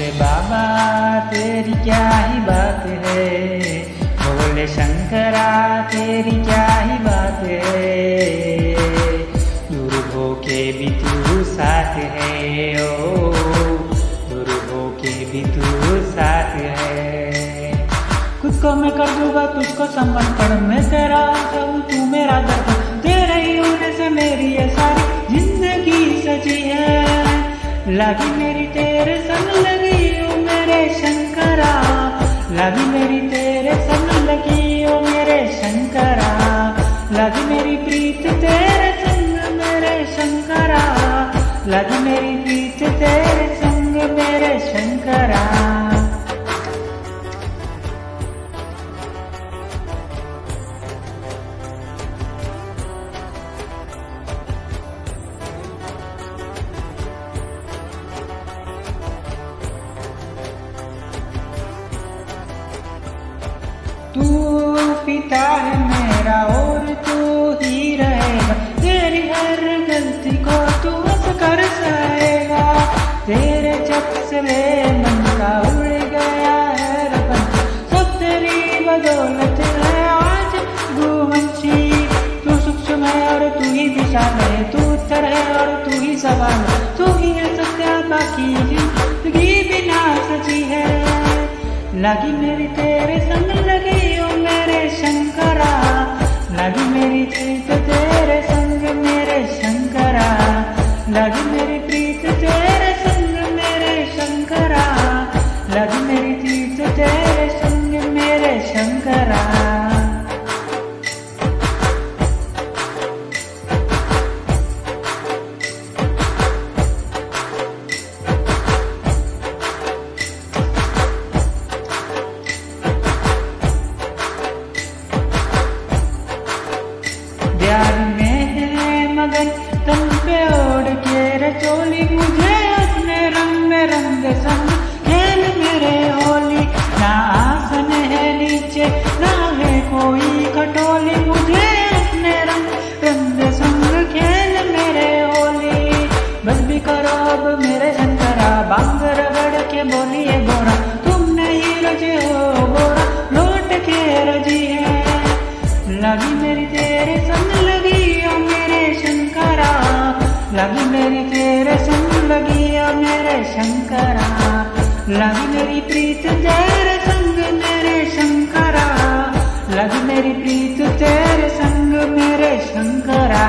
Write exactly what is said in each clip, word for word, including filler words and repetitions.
भोले बाबा तेरी क्या ही बात है, भोले शंकरा तेरी क्या ही बात है, दूर हो के भी तू साथ है, ओ दूर हो के भी तू साथ है। खुद को मैं कर दूंगा तुझको समर्पण, मैं तेरा हूँ तू मेरा दर्पण, तेरे ही होने से मेरी ये सारी जिंदगी सजी है। लगी मेरी तेरे संग लगी ओ मेरे शंकरा, लगी मेरी तेरे संग लगी ओ मेरे शंकरा, लगी मेरी प्रीत तेरे संग मेरे शंकरा, लगी मेरी प्रीत तेरे संग मेरे शंकरा। तू पिता है मेरा और तू ही रहेगा, तेरी हर गलती को तू हंस कर सहेगा, तेरे चकचले मन का उड़ गया है रपन, सब तेरी बदौलत है आज गुवंशी। तू सूक्ष्म है और तू ही दिशा है, तू उत्तर है और तू ही सवाल, तू ही है सत्य बाकी जिंदगी बिना सची है। लगी मेरी तेरे संग लगी ओ मेरे शंकरा, लगी मेरी प्रीत तेरे संग मेरे शंकरा, लगी मेरी प्रीत तेरे संग मेरे शंकरा, लगी मेरी प्रीत तेरे संग मेरे शंकरा। प्यार में है मगन तन पे ओढ़ के रचोली, मुझे अपने रंग में रंग संग खेल मेरे होली, ना आसन है नीचे ना है कोई खटोली, मुझे अपने रंग रंग संग खेल मेरे होली। बस भी करो अब मेरे शंकरा, बांग रगड़ के बोलिए गोरा, तुम नहीं रजे हो गोरा लौट के रजी है। लगी मेरी तेरे संग लगी ओ मेरे शंकरा, लगी मेरी तेरे संग लगी ओ मेरे शंकरा, लगी मेरी प्रीत तेरे संग मेरे शंकरा, लगी मेरी प्रीत तेरे संग मेरे शंकरा,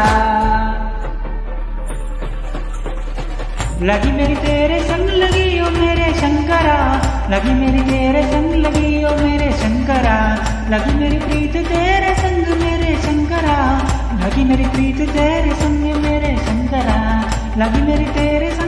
लगी मेरी तेरे संग लगी ओ मेरे शंकरा, लगी मेरी तेरे संग लगी ओ मेरे शंकरा, लगी मेरी प्रीत तेरे संग मेरे शंकरा, लगी मेरी प्रीत तेरे संग मेरे शंकरा, लगी मेरी तेरे संग